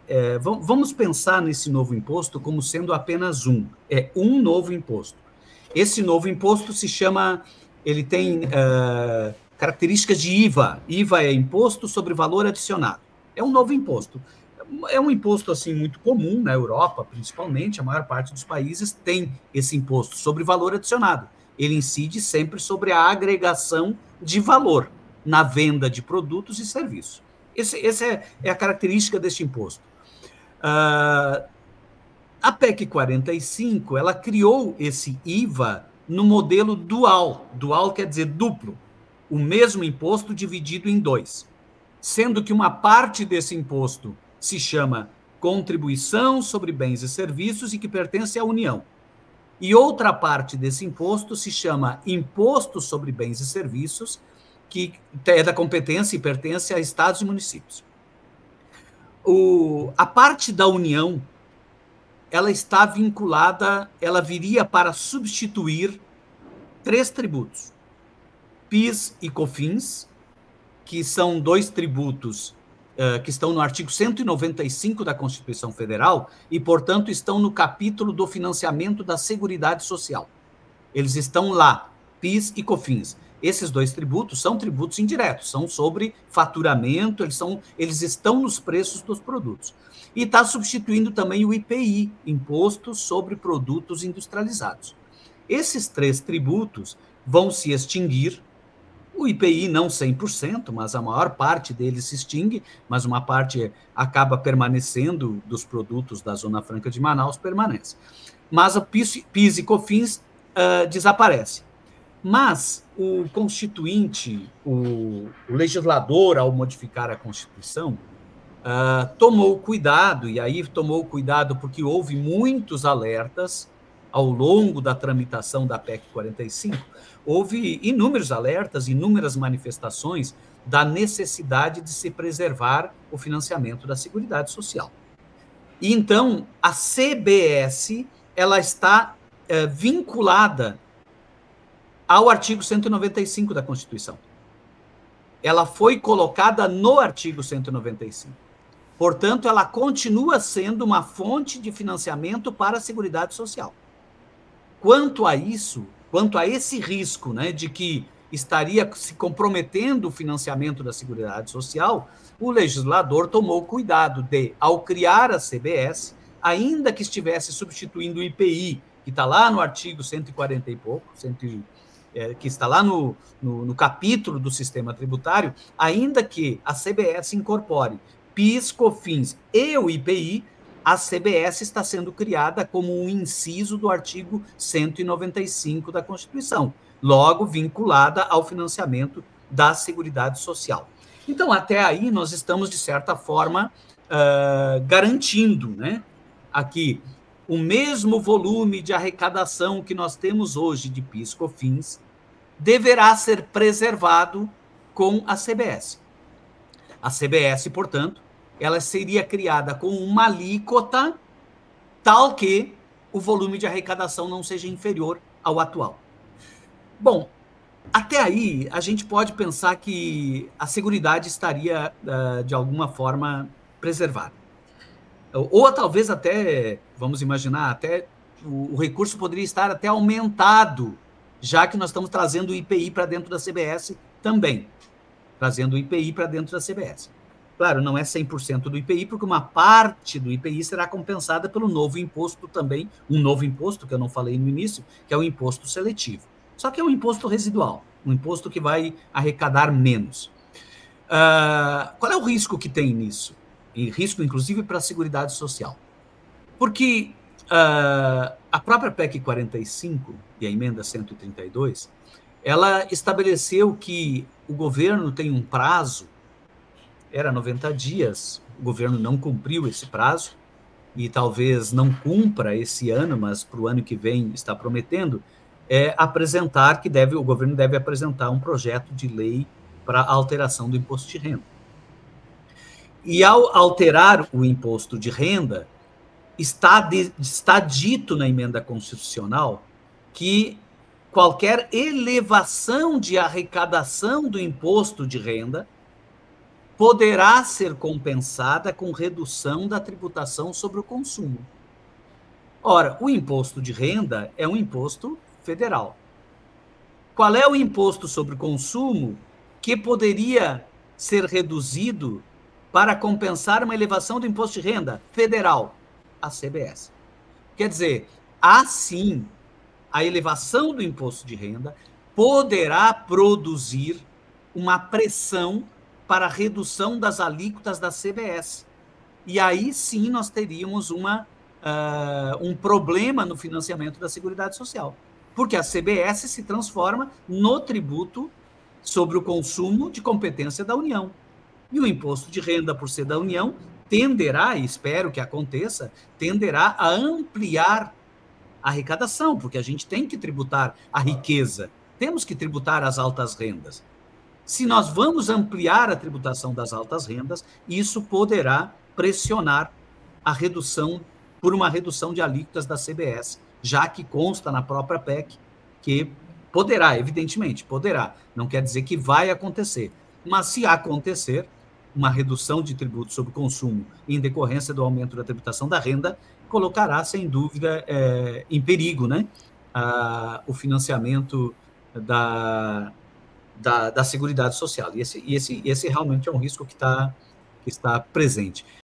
vamos pensar nesse novo imposto como sendo apenas um novo imposto. Esse novo imposto se chama, ele tem características de IVA. IVA é Imposto sobre Valor Adicionado. É um novo imposto. É um imposto assim muito comum na Europa, principalmente, a maior parte dos países tem esse imposto sobre valor adicionado. Ele incide sempre sobre a agregação de valor na venda de produtos e serviços. Essa é a característica deste imposto. A PEC 45, ela criou esse IVA no modelo dual. Dual quer dizer duplo. O mesmo imposto dividido em dois. Sendo que uma parte desse imposto se chama Contribuição sobre Bens e Serviços e que pertence à União. E outra parte desse imposto se chama Imposto sobre Bens e Serviços, que é da competência e pertence a estados e municípios. A parte da União, ela está vinculada, ela viria para substituir 3 tributos. PIS e COFINS, que são 2 tributos que estão no artigo 195 da Constituição Federal e, portanto, estão no capítulo do financiamento da Seguridade Social. Eles estão lá, PIS e COFINS. Esses 2 tributos são tributos indiretos, são sobre faturamento, eles estão nos preços dos produtos. E está substituindo também o IPI, Imposto sobre Produtos Industrializados. Esses 3 tributos vão se extinguir. O IPI não 100%, mas a maior parte deles se extingue, mas uma parte acaba permanecendo dos produtos da Zona Franca de Manaus, permanece. Mas o PIS e COFINS desaparece. Mas o constituinte, o legislador, ao modificar a Constituição, tomou cuidado, e aí tomou cuidado porque houve muitos alertas ao longo da tramitação da PEC 45, houve inúmeros alertas, inúmeras manifestações da necessidade de se preservar o financiamento da Seguridade Social. E então, a CBS, ela está vinculada ao artigo 195 da Constituição. Ela foi colocada no artigo 195. Portanto, ela continua sendo uma fonte de financiamento para a Seguridade Social. Quanto a isso, quanto a esse risco, né, de que estaria se comprometendo o financiamento da Seguridade Social, o legislador tomou cuidado de, ao criar a CBS, ainda que estivesse substituindo o IPI, que está lá no artigo 140 e pouco, que está lá no capítulo do sistema tributário, ainda que a CBS incorpore PIS, COFINS e o IPI, a CBS está sendo criada como um inciso do artigo 195 da Constituição, logo vinculada ao financiamento da Seguridade Social. Então, até aí, nós estamos, de certa forma, garantindo, né, aqui o mesmo volume de arrecadação que nós temos hoje de PIS, COFINS, deverá ser preservado com a CBS. A CBS, portanto, ela seria criada com uma alíquota tal que o volume de arrecadação não seja inferior ao atual. Bom, até aí a gente pode pensar que a Seguridade estaria, de alguma forma, preservada. Ou talvez até, vamos imaginar, até o recurso poderia estar até aumentado, já que nós estamos trazendo o IPI para dentro da CBS também. Trazendo o IPI para dentro da CBS. Claro, não é 100% do IPI, porque uma parte do IPI será compensada pelo novo imposto também, um novo imposto que eu não falei no início, que é o imposto seletivo. Só que é um imposto residual, um imposto que vai arrecadar menos. Qual é o risco que tem nisso? E risco, inclusive, para a Seguridade Social. Porque a própria PEC 45 e a emenda 132, ela estabeleceu que o governo tem um prazo, era 90 dias, o governo não cumpriu esse prazo, e talvez não cumpra esse ano, mas para o ano que vem está prometendo, apresentar que o governo deve apresentar um projeto de lei para alteração do imposto de renda. E ao alterar o imposto de renda, está dito na emenda constitucional que qualquer elevação de arrecadação do imposto de renda poderá ser compensada com redução da tributação sobre o consumo. Ora, o imposto de renda é um imposto federal. Qual é o imposto sobre o consumo que poderia ser reduzido para compensar uma elevação do imposto de renda federal? A CBS. Quer dizer, assim, a elevação do imposto de renda poderá produzir uma pressão para a redução das alíquotas da CBS. E aí sim nós teríamos um problema no financiamento da Seguridade Social, porque a CBS se transforma no tributo sobre o consumo de competência da União. E o imposto de renda, por ser da União, tenderá, e espero que aconteça, tenderá a ampliar a arrecadação, porque a gente tem que tributar a riqueza, temos que tributar as altas rendas. Se nós vamos ampliar a tributação das altas rendas, isso poderá pressionar a redução, por uma redução de alíquotas da CBS, já que consta na própria PEC que poderá, evidentemente, poderá, não quer dizer que vai acontecer, mas se acontecer uma redução de tributos sobre o consumo em decorrência do aumento da tributação da renda, colocará, sem dúvida, em perigo, né, o financiamento da Seguridade Social. E esse realmente é um risco que está presente.